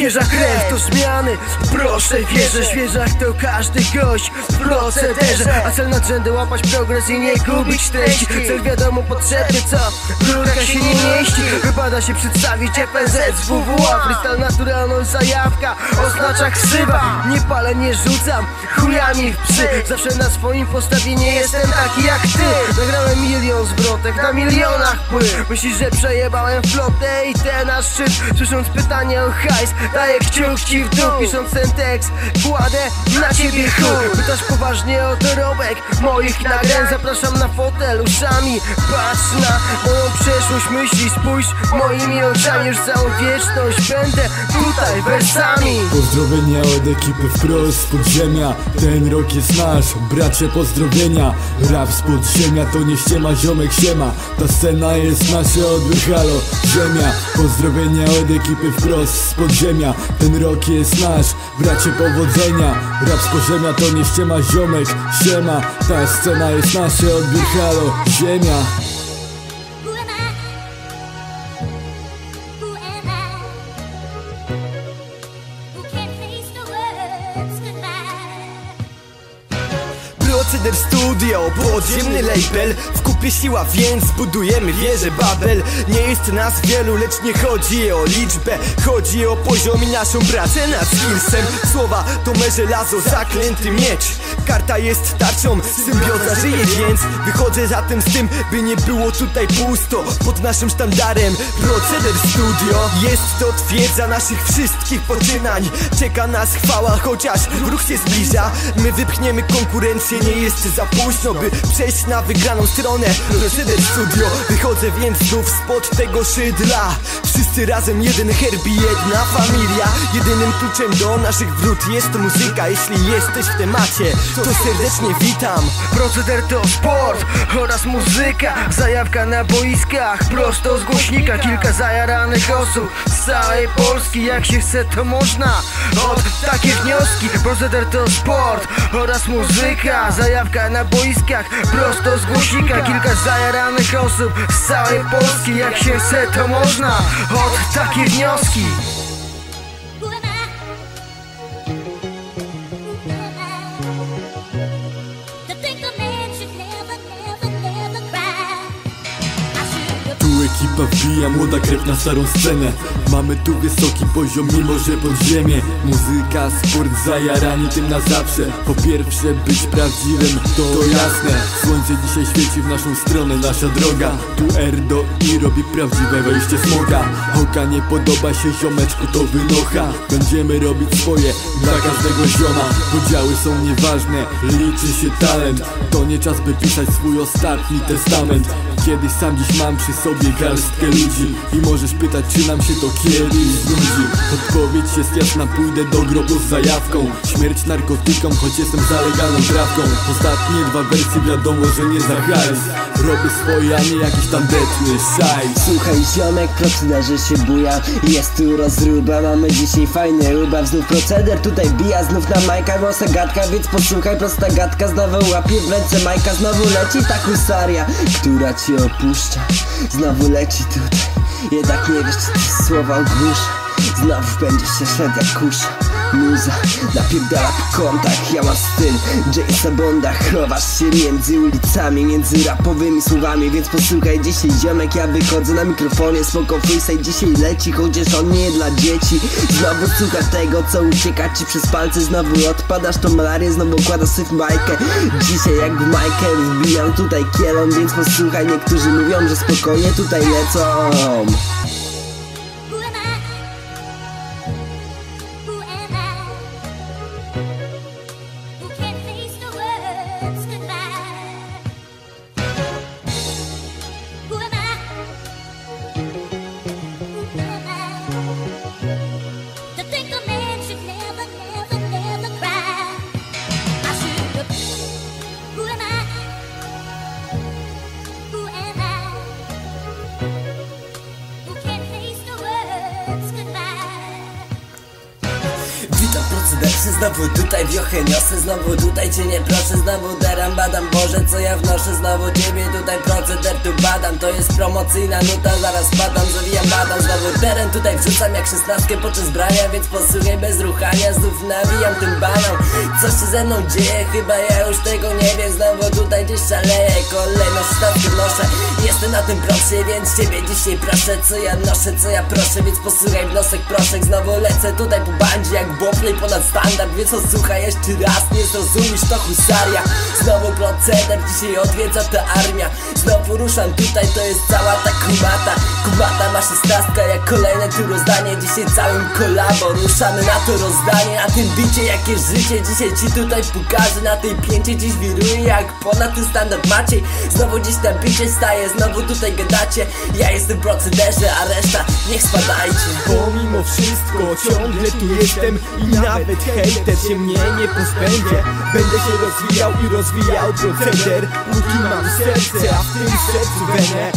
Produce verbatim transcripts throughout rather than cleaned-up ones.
Świeża krew to zmiany, proszę wierzę. Świeżak to każdy gość w procederze. A cel nadrzędny łapać progres i nie gubić treści. Cel wiadomo potrzebny, co w rurkach się nie mieści. Wypada się przedstawić F N Z z W W A. Freestyle naturalność, zajawka oznacza ksywa. Nie palę, nie rzucam chujami w psy. Zawsze na swoim postawie nie jestem taki jak ty. Nagrałem milion zwrotek na milionach płyt. Myślisz, że przejebałem flotę i ten nasz szczyt. Słysząc pytanie o hajs, daję kciuk ci w dół. Pisząc ten tekst, kładę na ciebie chuj. Pytasz poważnie o dorobek moich nagrań. Zapraszam na fotel uszami. Patrz na moją przeszłość, myśli, spójrz moimi oczami. Już całą wieczność będę tutaj wersami. Pozdrowienia od ekipy wprost z podziemia. Ten rok jest nasz, bracie pozdrowienia. Rap z podziemia to nie ściema, ziomek siema. Ta scena jest nasza, odbyt halo, ziemia. Pozdrowienia od ekipy wprost z podziemia. Ten rok jest nasz, bracie powodzenia. Rap z podziemia to nie ściema, ziomek siema. Ta scena jest nasza, odbyt halo, ziemia. Proceder Studio, podziemny label. W kupie siła, więc budujemy wieżę Babel. Nie jest nas wielu, lecz nie chodzi o liczbę. Chodzi o poziom i naszą pracę nad skillsem. Słowa to me żelazo, zaklęty miecz. Karta jest tarczą, symbioza żyje, więc wychodzę zatem z tym, by nie było tutaj pusto. Pod naszym sztandarem Proceder Studio. Jest to twierdza naszych wszystkich poczynań. Czeka nas chwała, chociaż wróg się zbliża. My wypchniemy konkurencję, nie jest za późno, by przejść na wygraną stronę. Proceder Studio. Wychodzę więc znów spod tego szydla. Wszyscy razem, jeden herb i jedna familia. Jedynym kluczem do naszych wrót jest muzyka. Jeśli jesteś w temacie, to serdecznie witam. Proceder to sport oraz muzyka. Zajawka na boiskach, prosto z głośnika. Kilka zajaranych osób z całej Polski. Jak się chce, to można. Od takie wnioski. Proceder to sport oraz muzyka. Zajawka na boiskach, prosto z głośnika. Kilka zajaranych osób z całej Polski. Jak się chce, to można. Od takie wnioski. Ekipa wbija, młoda krew na starą scenę. Mamy tu wysoki poziom, mimo że podziemie. Muzyka, sport, zajarani tym na zawsze. Po pierwsze być prawdziwym, to, to jasne. Słońce dzisiaj świeci w naszą stronę, nasza droga. Tu Erdo i robi prawdziwe wejście smoka. Hoka nie podoba się ziomeczku, to wynocha. Będziemy robić swoje dla każdego zioma. Podziały są nieważne, liczy się talent. To nie czas by pisać swój ostatni testament. Kiedyś sam dziś mam przy sobie garstkę ludzi. I możesz pytać, czy nam się to kiedyś znudzi. Odpowiedź jest jasna, pójdę do grobu z zajawką. Śmierć narkotykom, choć jestem za legalną trawką. Ostatnie dwa wersy wiadomo, że nie za hajs. Robię swoje, a nie jakiś tam detny szajs. Słuchaj ziomek, procederze się buja. Jest tu rozruba, mamy dzisiaj fajny ubaw. Znów proceder tutaj bija, znów na majka prosta gadka, więc posłuchaj, prosta gadka. Znowu łapie w ręce majka, znowu leci ta husaria, która cię opuszcza. Znowu leci tutaj, jednak nie wiesz, czy te słowa ogłusza. Znowu będziesz się szedł jak kusza. Muza napierdala po kątach, ja mam styl Jamesa Bonda. Chowasz się między ulicami, między rapowymi słowami, więc posłuchaj dzisiaj ziomek, ja wychodzę na mikrofonie. Spoko freestyle dzisiaj leci, chociaż on nie dla dzieci. Znowu słuchasz tego, co ucieka ci przez palce. Znowu odpadasz tą malarię, znowu układasz sobie w majkę. Dzisiaj jak w majkę wbijam tutaj kielon, więc posłuchaj, niektórzy mówią, że spokojnie tutaj lecą. Who can procederszy, znowu tutaj wiochę niosę, znowu tutaj cię nie proszę, znowu deram badam, Boże co ja wnoszę, znowu ciebie tutaj proceder tu badam. To jest promocyjna nuta, zaraz padam, zawijam badam, znowu teren tutaj wrzucam jak szesnastkę podczas brania, więc posłuchaj bez ruchania, znów nawijam tym baną. Co się ze mną dzieje? Chyba ja już tego nie wiem, znowu tutaj gdzieś szaleję, kolejną szesnastkę noszę. Jestem na tym proszę, więc ciebie dzisiaj proszę, co ja noszę, co ja proszę, więc posłuchaj w nosek proszek, znowu lecę tutaj po bandzie jak boplej ponad standard, więc posłuchaj jeszcze raz, nie zrozumiesz to husaria. Znowu proceder, dzisiaj odwiedza ta armia, znowu ruszam tutaj, to jest cała ta kumata. Kumata ma szesnastka jak kolejne tu rozdanie, dzisiaj całym kolabo ruszamy na to rozdanie. Na tym bicie jakie życie, dzisiaj ci tutaj pokażę, na tej pięcie dziś wiruję jak ponad ten standard Maciej. Znowu dziś na bicie staję, znowu tutaj gadacie, ja jestem w procederze, a reszta niech spadajcie. Pomimo wszystko ciągle tu jestem i nawet hejter się mnie nie pozbędzie. Będę się rozwijał i rozwijał proceder, póki mam serce, a w tym sercu wenę.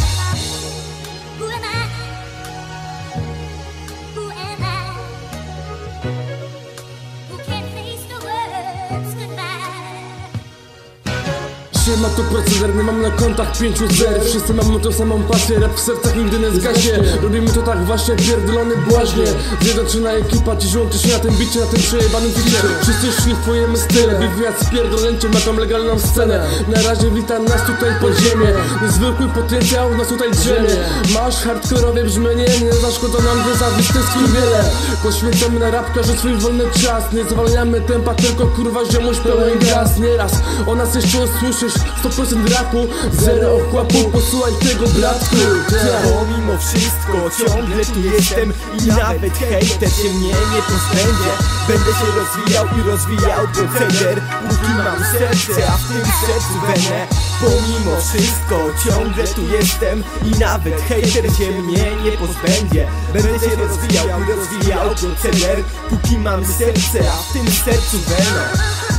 Siema, to proceder, mam na kontach pięciu zer. Wszyscy mamy tą samą pasję, rap w sercach nigdy nie zgaśnie. Robimy to tak właśnie, pierdolony błaźnie. Zjednoczona ekipa, dziś łączy się na tym bicie, na tym przejebanym bicie. Wszyscy szli w twojemu style, wywiad z pierdolęciem na tą legalną scenę. Na razie wita nas tutaj podziemie, niezwykły potencjał nas tutaj drzemie. Masz hardkorowe brzmienie, nie zaszkoda nam niezawisty skill wiele. Poświęcamy na rap każdy swój wolny czas, nie zwalniamy tempa, tylko kurwa ziomuś pełen gaz. Nieraz o nas jeszcze usłyszysz sto procent rapu, zero ochłapu, posłuchaj tego bratku. Pomimo wszystko ciągle tu jestem i nawet hejter się mnie nie pozbędzie. Będę się rozwijał i rozwijał proceder, póki mam serce, a w tym sercu wenę. Pomimo wszystko ciągle tu jestem i nawet hejter się mnie nie pozbędzie. Będę się rozwijał i rozwijał proceder, póki mam serce, a w tym sercu wenę.